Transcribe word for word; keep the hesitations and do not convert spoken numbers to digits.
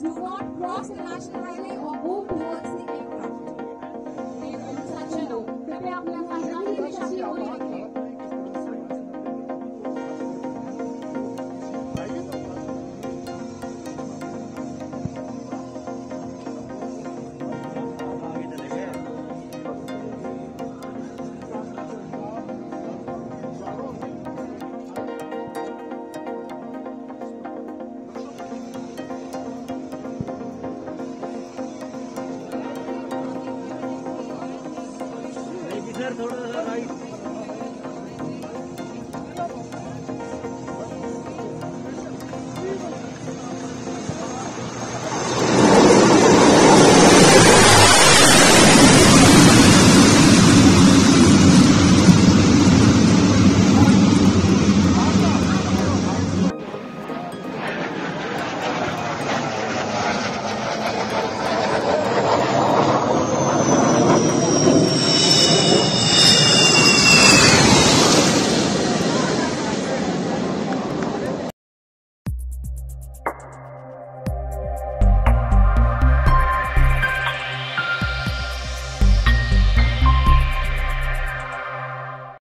do not cross the national highway or go towards the aircraft. सज्जन लोग कृपया अपने सावधानी दिशा की ओर देखें। सर थोड़ा सा राइट